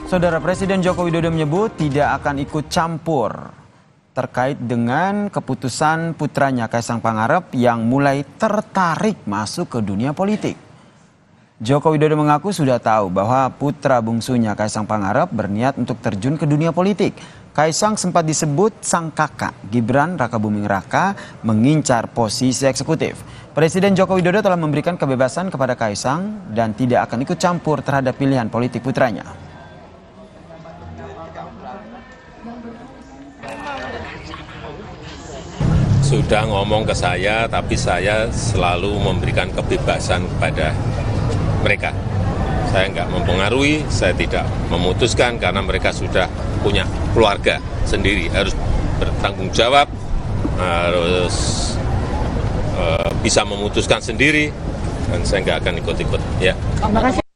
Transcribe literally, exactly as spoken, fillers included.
Saudara, Presiden Joko Widodo menyebut tidak akan ikut campur terkait dengan keputusan putranya Kaisang Pangarep yang mulai tertarik masuk ke dunia politik. Joko Widodo mengaku sudah tahu bahwa putra bungsunya Kaisang Pangarep berniat untuk terjun ke dunia politik. Kaisang sempat disebut sang kakak, Gibran Rakabuming Raka, mengincar posisi eksekutif. Presiden Joko Widodo telah memberikan kebebasan kepada Kaisang dan tidak akan ikut campur terhadap pilihan politik putranya. Sudah ngomong ke saya, tapi saya selalu memberikan kebebasan kepada mereka. Saya nggak mempengaruhi, saya tidak memutuskan karena mereka sudah punya keluarga sendiri, harus bertanggung jawab, harus uh, bisa memutuskan sendiri, dan saya nggak akan ikut-ikut. Ya. Terima kasih.